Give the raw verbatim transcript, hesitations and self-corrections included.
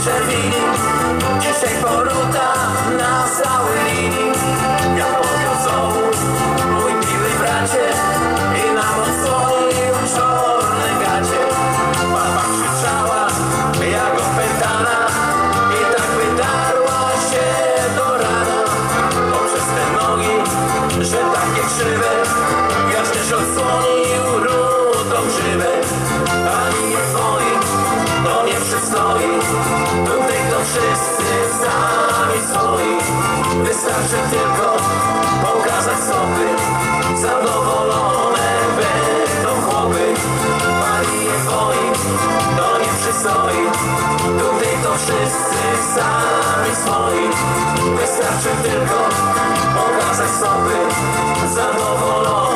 czerwili. Dzisiaj poruta na całej linii. Ja popiął znowu, mój miły bracie, i nam odsłonił czarne gacie. Baba krzyczała jak opętana i tak wydarła się do rana. Poprzez te nogi, że takie krzywe, wiatr też odsłonił rudą grzywę. Ani nie twoi, to nie przystoi, tutaj to wszyscy sami swoi. Wystarczy tylko pokazać stopy, zadowolone będą chłopy. Ani nie twoi, to nie przystoi, tutaj to wszyscy sami swoi. Wystarczy tylko pokazać stopy, zadowolone